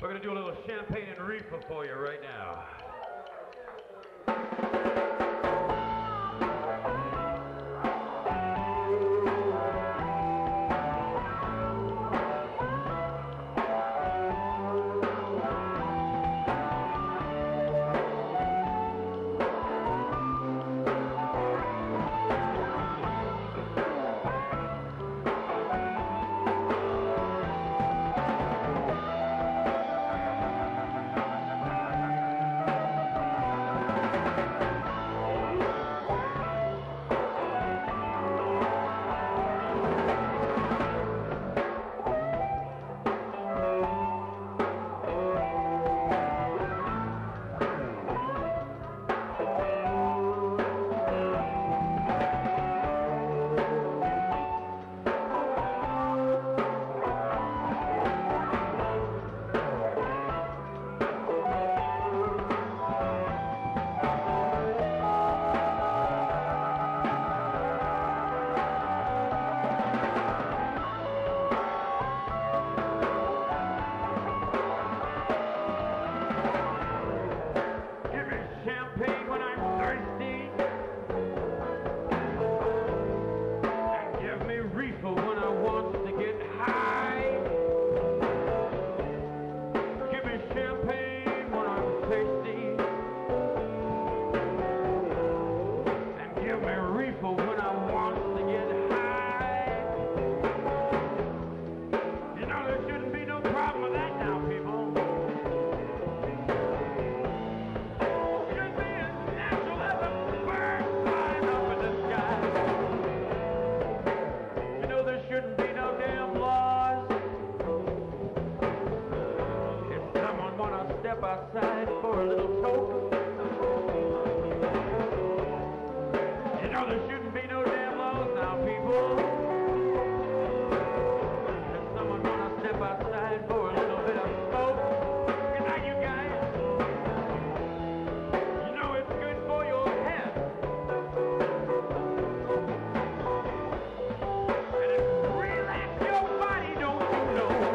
We're going to do a little champagne and reefer for you right now. Outside for a little toke. You know there shouldn't be no damn laws now, people. If someone wanna step outside for a little bit of smoke, good night, you guys. You know it's good for your health, and it relax your body, don't you know?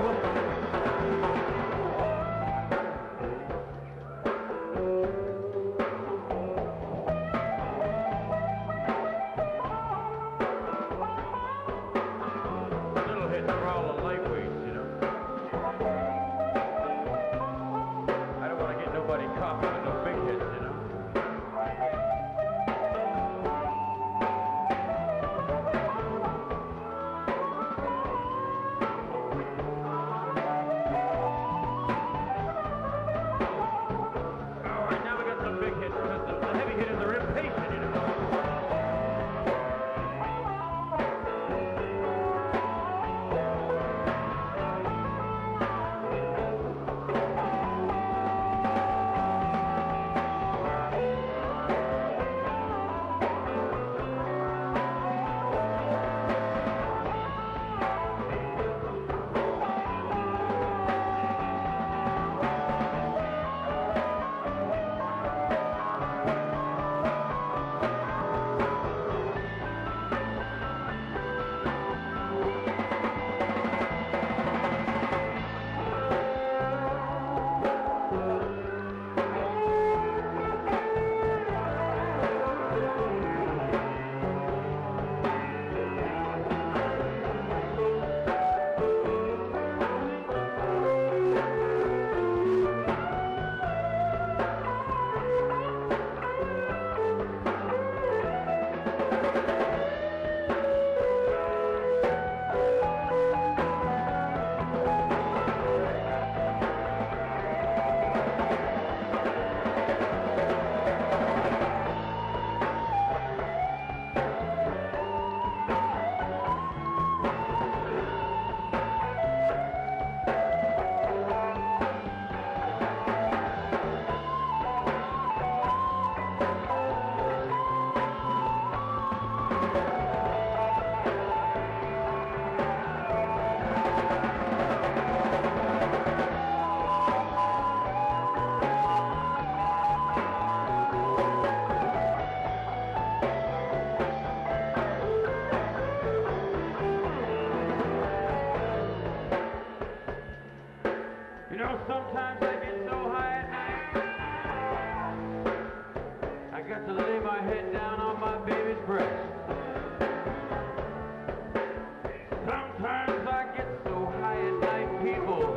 know, sometimes I get so high at night, I got to lay my head down on my baby's breast. Sometimes I get so high at night, people,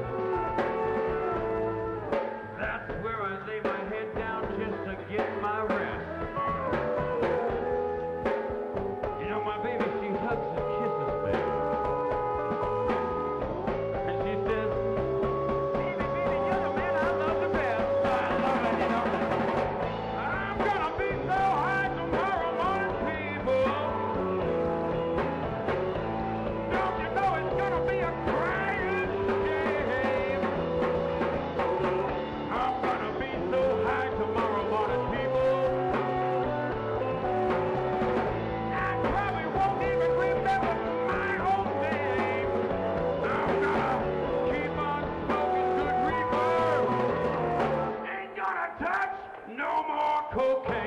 that's where I lay my head down just to get my rest. You know, my baby, she hugs and kisses me. And she says, baby, baby, you're the man I love the best. I love it, you know. I'm gonna be so high tomorrow morning, people. Don't you know it's gonna be a crying shame? I'm gonna be so high tomorrow morning, people. I probably won't even remember my own name. I'm gonna keep on smoking good reefer. Ain't gonna touch no more cocaine.